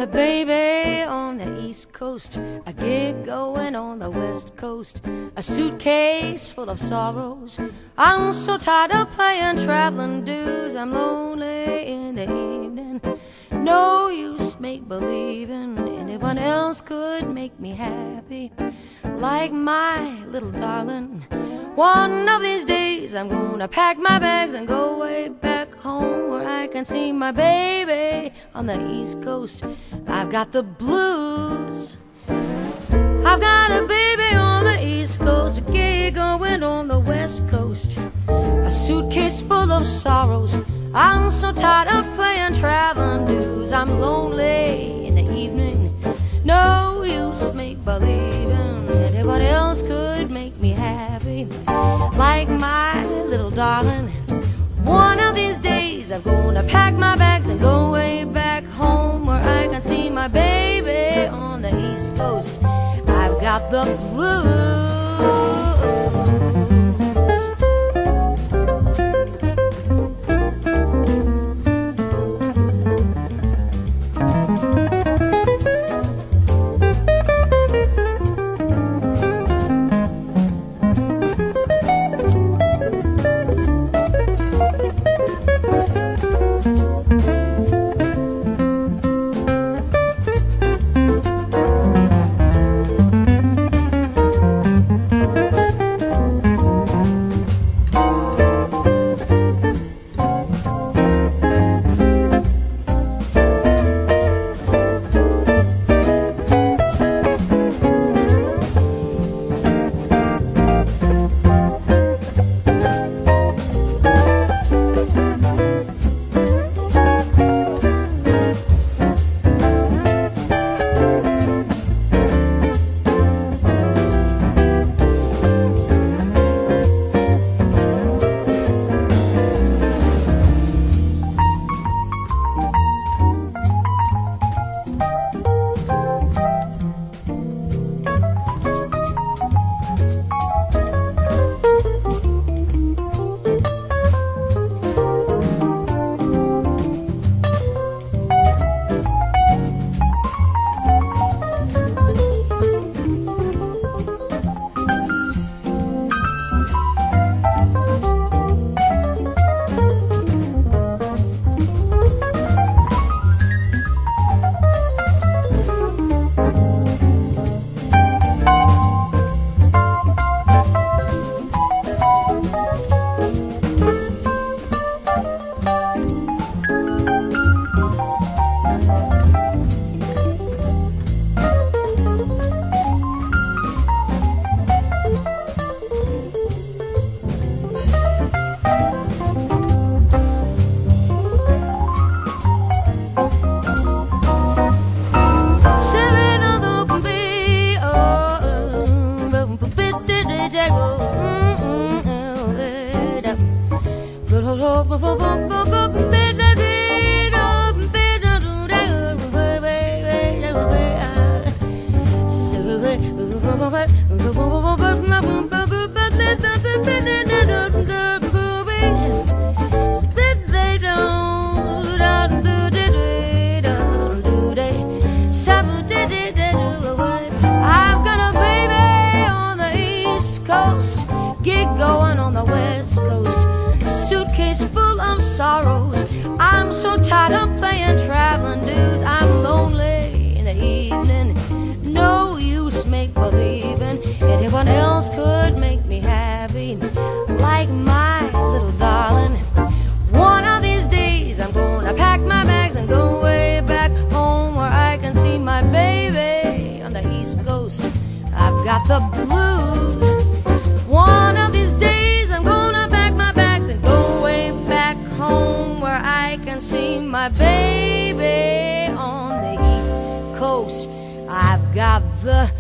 a baby on the East Coast, a gig going on the West Coast, a suitcase full of sorrows. I'm so tired of playing traveling dues. I'm lonely in the evening. No use make-believing anyone else could make me happy like my little darling. One of these days I'm gonna pack my bags and go way back home where I can see my baby on the East Coast. I've got the blues. I've got a baby on the East Coast, a gig going on the West Coast, a suitcase full of sorrows. I'm so tired of playing traveling dues. I'm lonely in the evening. No use make-believing anyone else could make me happy like my little darling. One of these days I'm gonna pack my bags and go way back home where I can see my baby on the East Coast. I've got the blues. I've got a baby on the East Coast, gig going on the West Coast, suitcase full of sorrows. I'm so tired of playing traveling dues. I'm lonely in the evening. No use make-believing anyone else could make me happy like my little darling. One of these days I'm gonna pack my bags and go way back home where I can see my baby on the East Coast. I've got the blues. One of these days I'm gonna pack my bags and go way back home where I can see my baby on the East Coast. I've got the